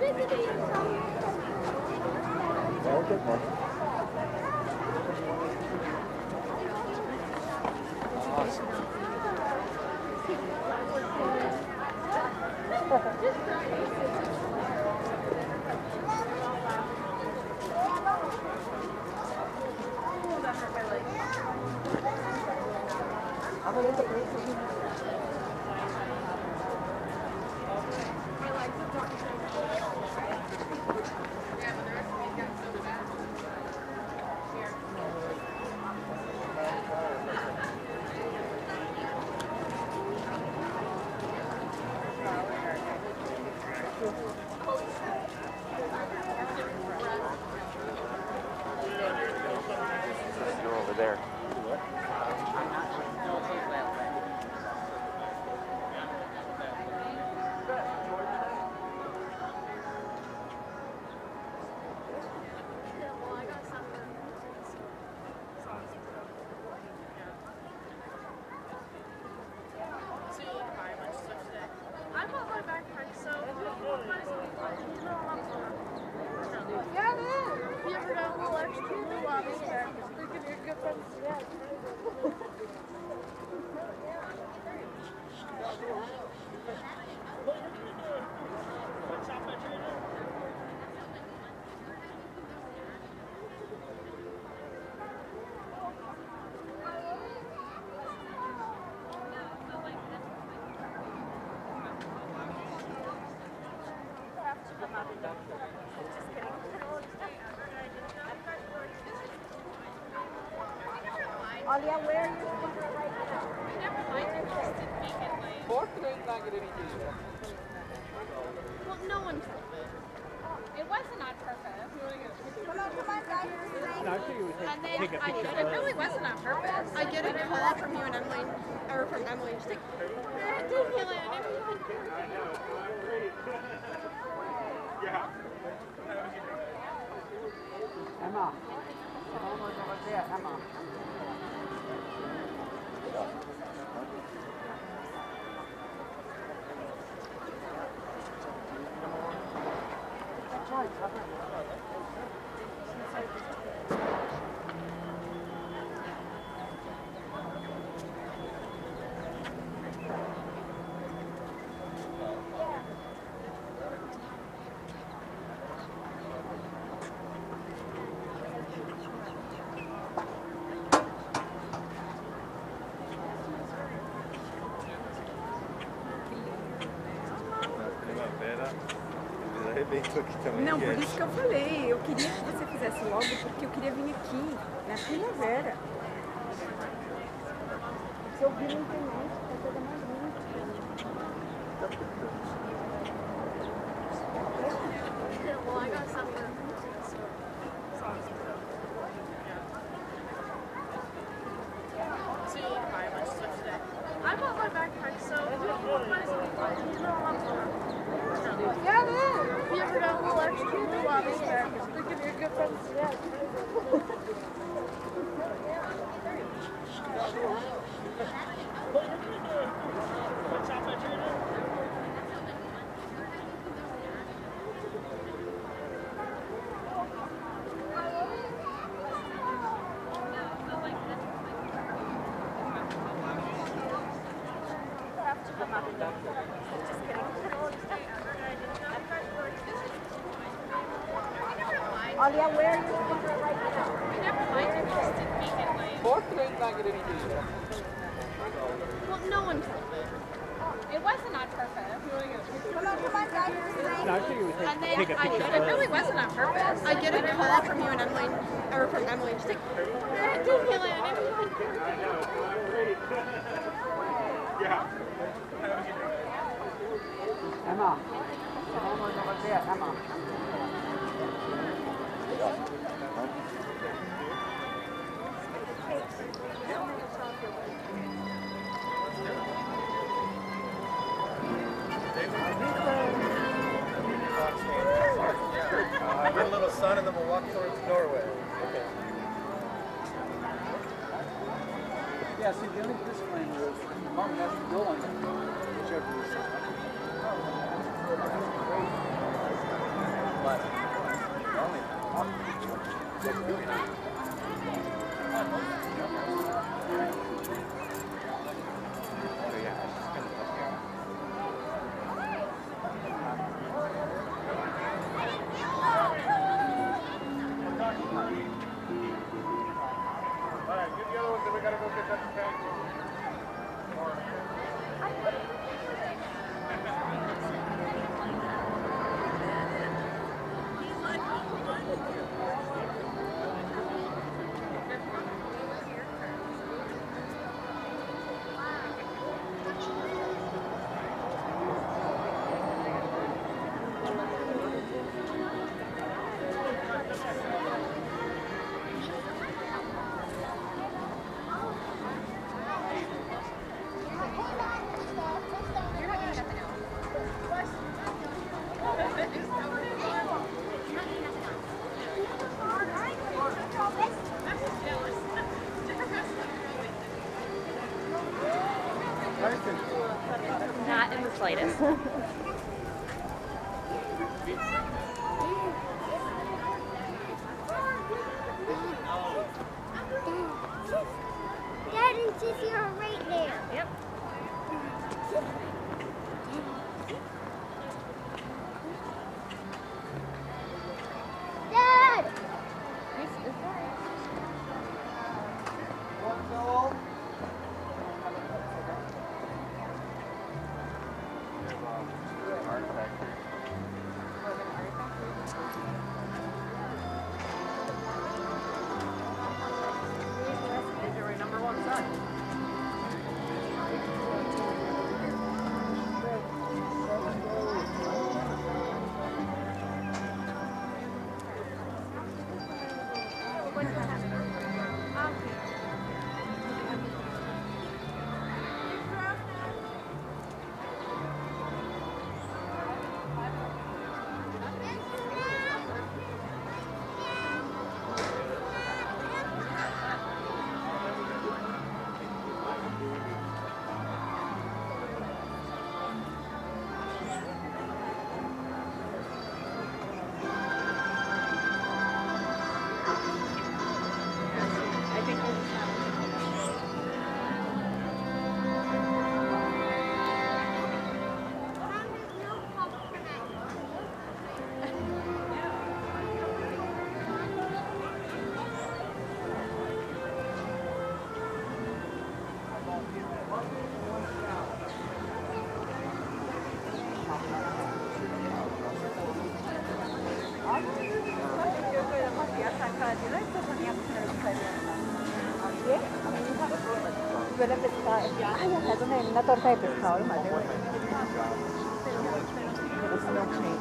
Olha, where are you right now? Never mind, you just didn't make it late. Fortunately, not get any deal. Well, no one told me. It wasn't on purpose. Come on, guys. No, I figured we would And then take a picture. it really wasn't on purpose. I get a call from you and Emily, or from Emily, and she's like, didn't feel it. I never even. Yeah. Emma. Over there, Emma. Não, por isso que eu falei, eu queria que você fizesse logo, porque eu queria vir aqui, na primavera. Se eu vi na internet, é a coisa mais linda. Well, I got something. So you can buy a bunch of stuff today. I bought my backpack, so might as well. Yeah, man. Have you ever done a little extra blue lobby there? They give you a good friend to that. Olha, where are you right now? Never mind, you just didn't make it late. Fortunately, not get any deal. Well, no one told me. It wasn't on purpose. Come on, guys. No, I figured we would And then take a picture. it really wasn't on purpose. I get a call from you and Emily, or from Emily, and she's like, didn't feel it. I never even. Yeah. Emma. Over there, Emma. Get a little sun and then we'll walk towards the doorway. Okay. Yeah, see, the only disclaimer is Mom has to go on whichever you say. slightest. Dad and Sissy are right there. Yep. Dad! Suele pescar. Ay, acá es donde hay una torta de pescado y más de bueno. Pero sí, no sé.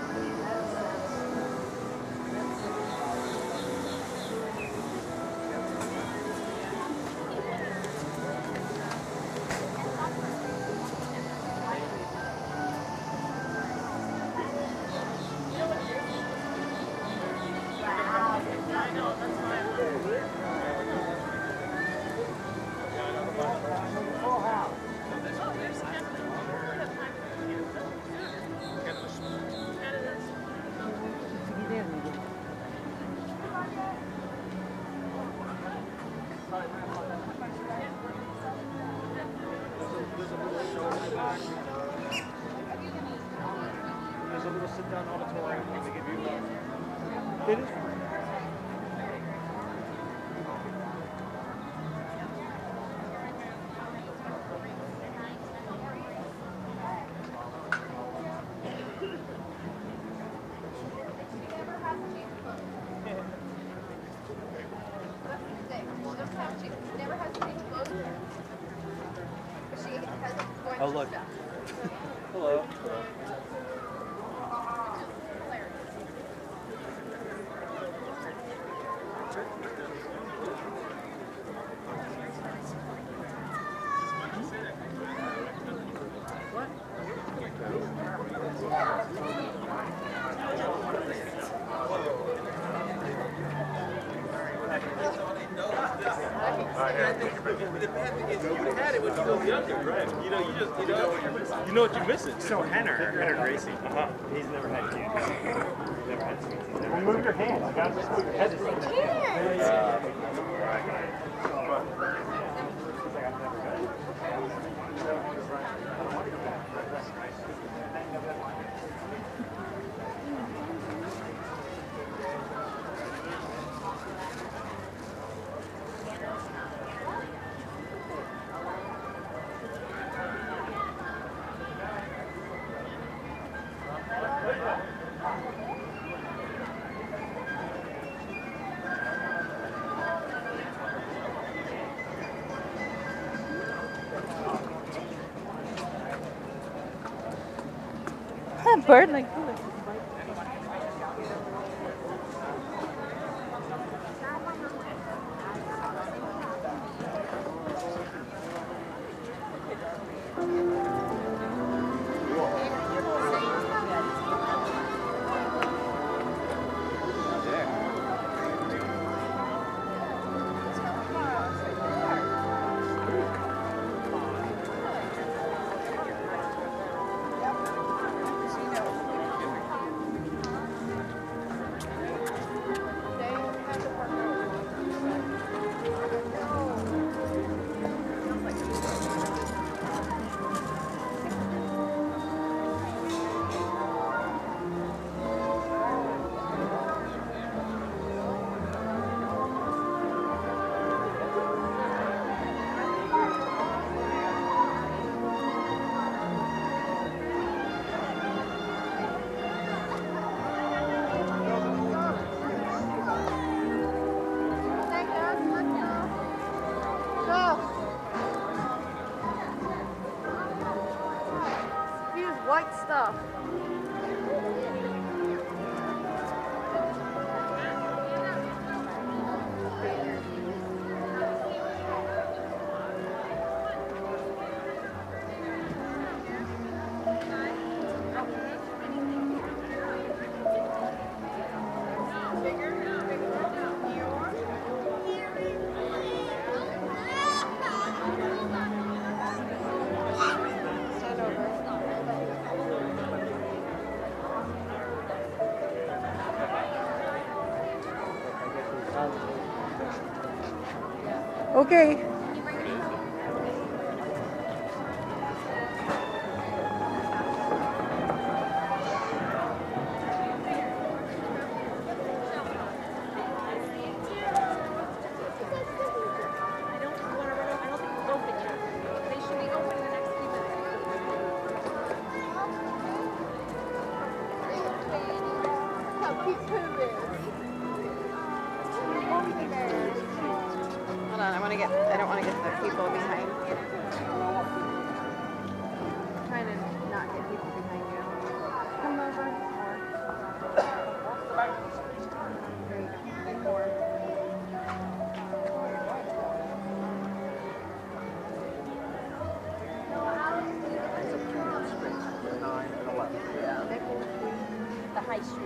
There's a little sit-down auditorium where they give you. It is. Oh, look. Hello. You had it when you were younger, right? You know what you're missing. So Henner Gracie. He's never had kids. He's never had sweets. He's never move your hands. You gotta just move your head. A bird like this. Okay. Hold on, I don't want to get the people behind. I'm trying to not get people behind you. Come over. There you go. And more. The high street.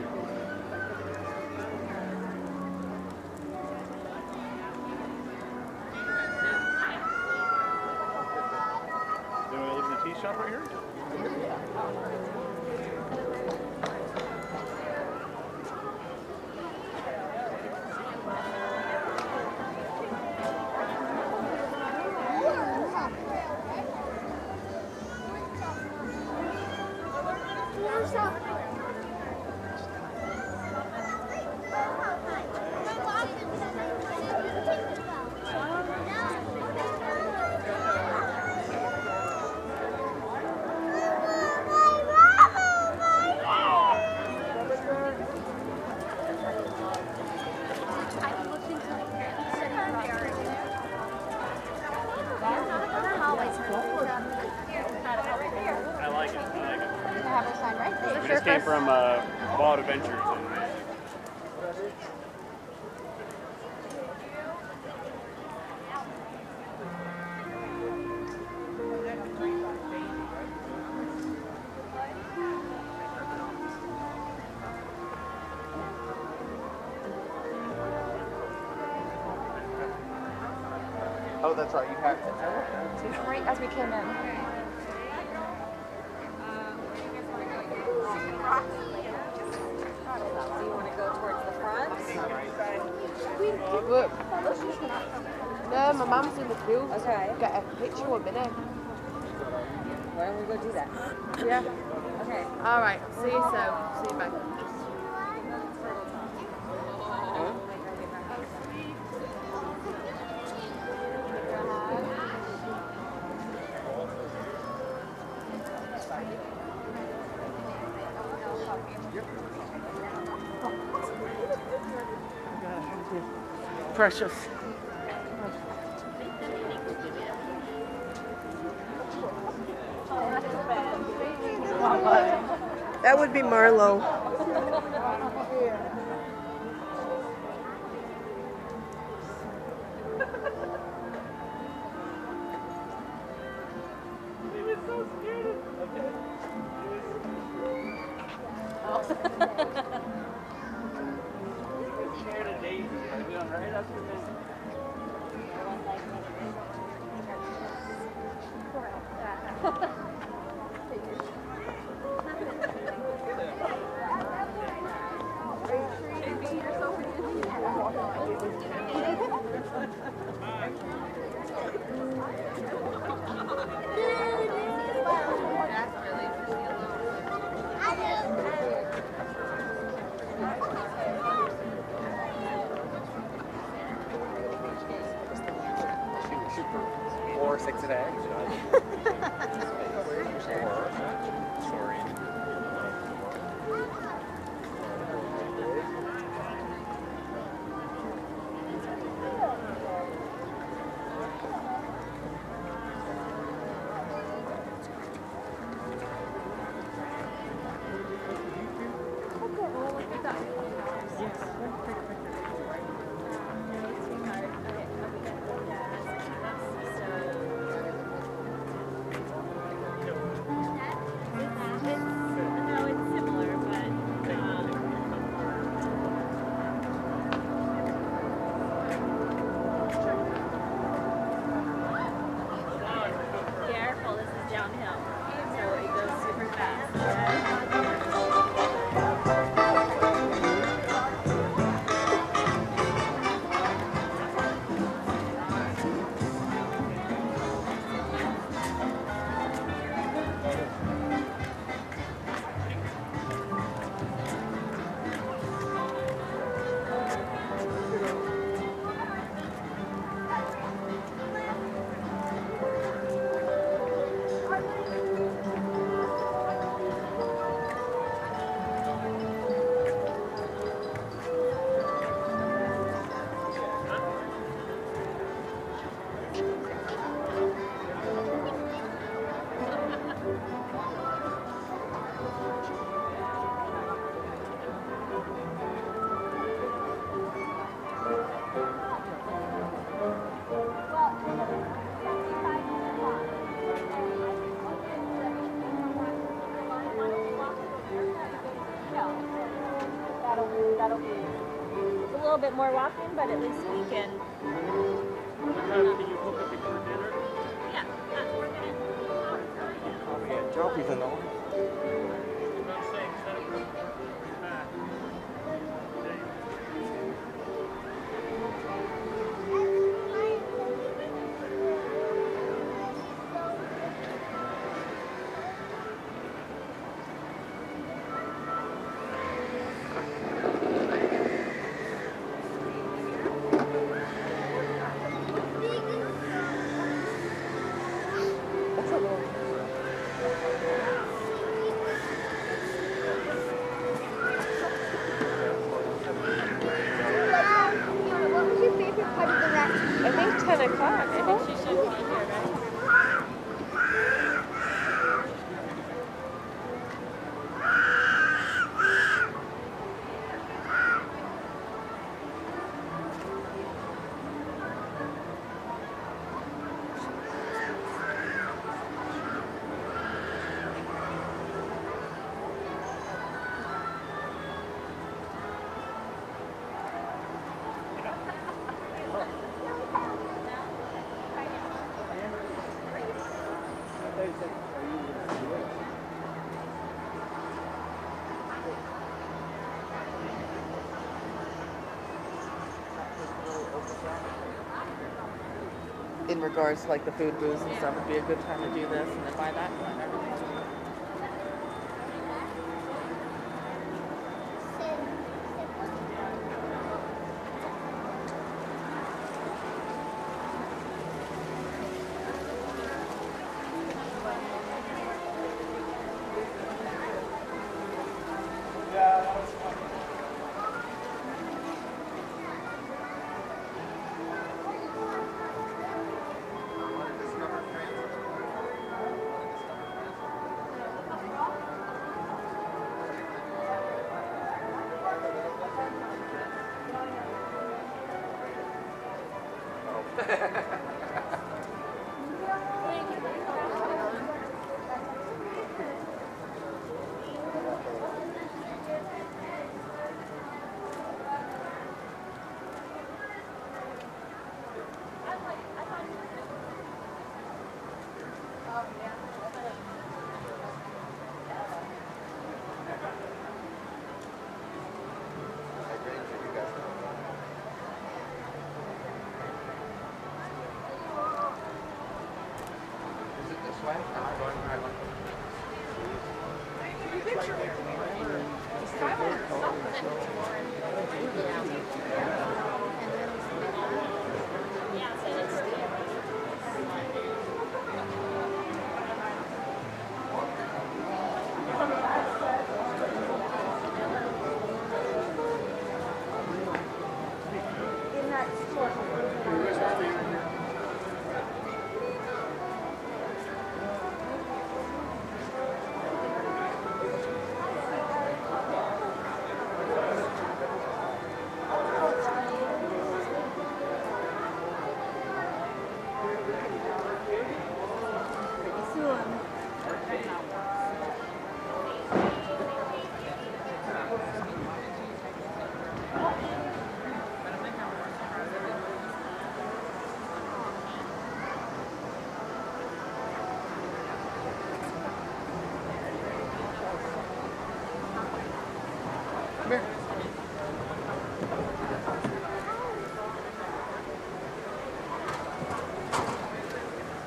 Do you want to look at the tea shop right here? I like it. Have a sign right there. We just came from Walt Adventures. Oh, that's right. You have to. Right as we came in. Do you want to go towards the front? Look. No, my mum's in the queue. Okay. Get a picture with me now. Why don't we go do that? Yeah. Okay. All right. See you soon. See you back. Precious. That would be Marlo. that'll be a little bit more walking, but at least we can. Can you hook up before dinner? Yeah, we're gonna. Oh, we had trophies in the one. What was your favorite part of the restaurant? I think 10 o'clock. I think she should be here, right? In regards to like the food booths and stuff, would be a good time to do this and then buy that and everything.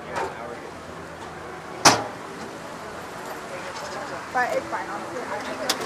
But it's fine, honestly.